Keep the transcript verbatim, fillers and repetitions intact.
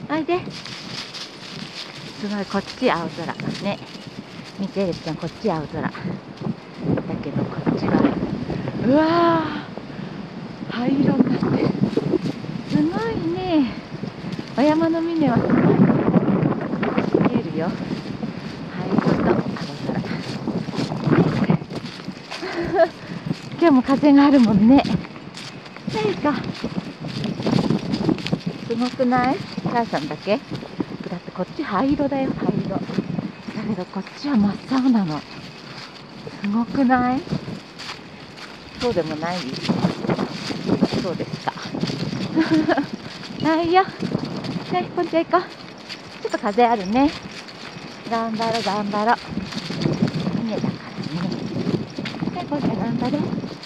おいで。すごい、こっち青空ね。見てるちゃん、こっち青空だけど、こっちはうわー、灰色になってる。すごいね。お山の峰はすごい見えるよ。灰色と青空今日も風があるもんね。なんかすごくない？母さんだけ？だってこっち灰色だよ、灰色だけどこっちは真っ青なの。すごくない？そうでもない？そうですかはいよ。はい、こっち行こう。ちょっと風あるね。頑張ろう頑張ろう。船だからね。はい、こっち頑張ろう。